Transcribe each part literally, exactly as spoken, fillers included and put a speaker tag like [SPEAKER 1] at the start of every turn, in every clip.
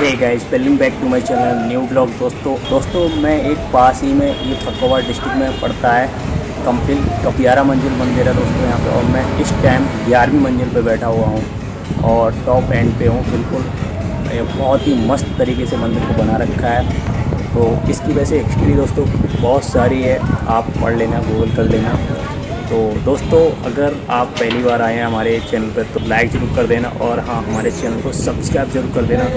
[SPEAKER 1] Hey guys, welcome back to my channel new vlog. दोस्तों दोस्तों मैं एक पास ही में ये फर्रुखाबाद डिस्ट्रिक्ट में पड़ता है कंपिल का ग्यारह मंजिल मंदिर है दोस्तों यहाँ पे। और मैं इस टाइम ग्यारहवीं मंजिल पे बैठा हुआ हूँ और टॉप एंड पे हूँ बिल्कुल। ये बहुत ही मस्त तरीके से मंदिर को बना रखा है। तो इसकी वैसे हिस्ट्री दोस्तों बहुत सारी है, आप पढ़ लेना, गूगल कर लेना। तो दोस्तों अगर आप पहली बार आए हैं हमारे चैनल पर तो लाइक ज़रूर कर देना और हाँ हमारे चैनल को सब्सक्राइब ज़रूर कर देना।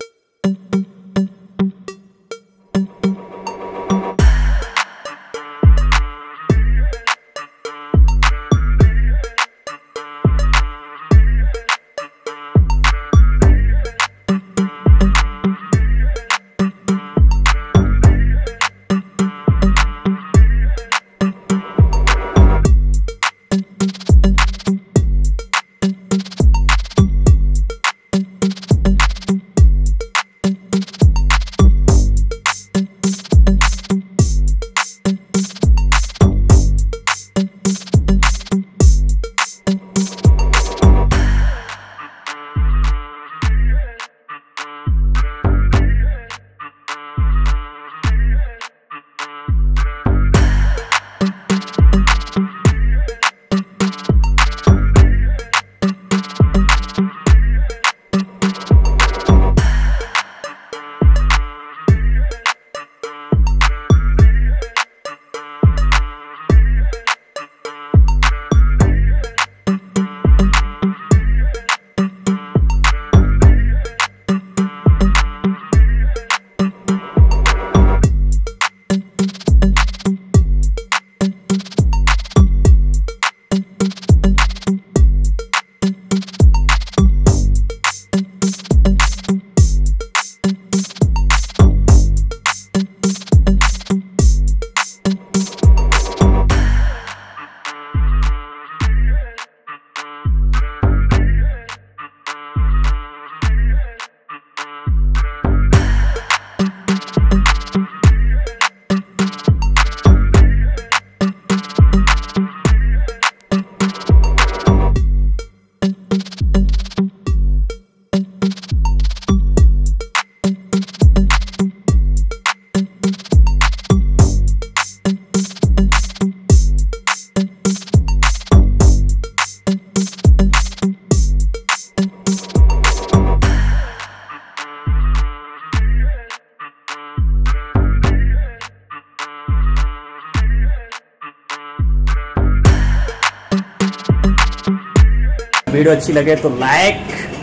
[SPEAKER 1] वीडियो अच्छी लगे तो लाइक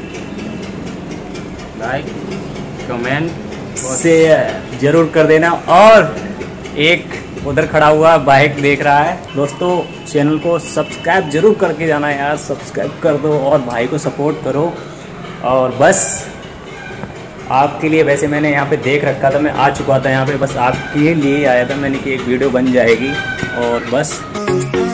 [SPEAKER 2] लाइक कमेंट
[SPEAKER 1] शेयर जरूर कर देना। और एक उधर खड़ा हुआ बाइक देख रहा है दोस्तों, चैनल को सब्सक्राइब जरूर करके जाना यार, सब्सक्राइब कर दो और भाई को सपोर्ट करो। और बस आपके लिए, वैसे मैंने यहाँ पे देख रखा था, मैं आ चुका था यहाँ पे, बस आपके लिए आया था मैंने कि एक वीडियो बन जाएगी। और बस